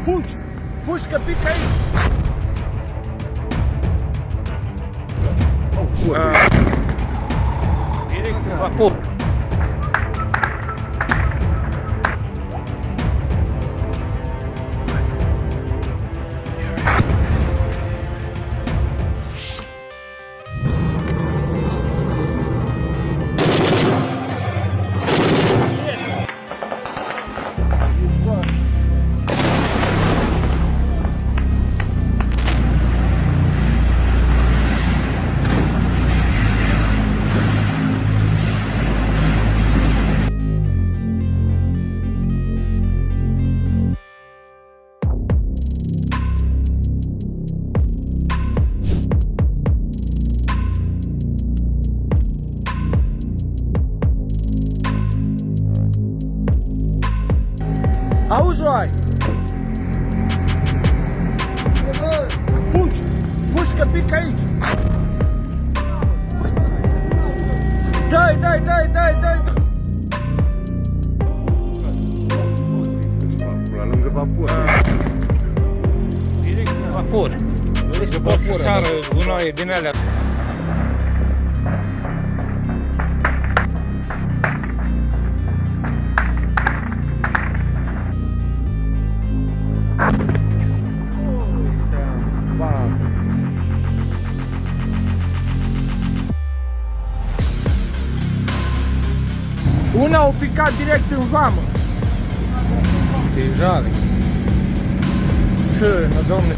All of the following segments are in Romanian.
Fugi! Fugi că pică aici! Direct în vapor. Auzi, oai! Fugi! Fugi că pică aici! Dai! La lângă vapor. Direct în vapor. Să pot să sară gunoaie din alea. Una au picat direct în vamă. Ce jale. Ce, domne.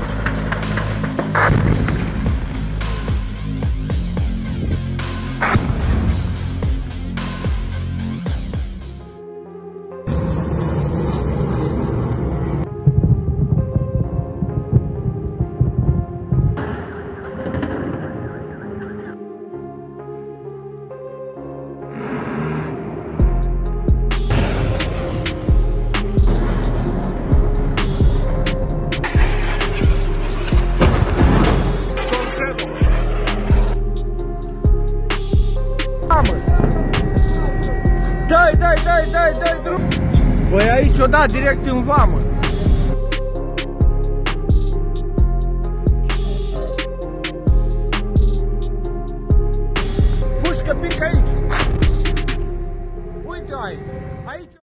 Dai drum! Băi, aici o dat direct în vamă! Fugi că pică aici! Uite, aici!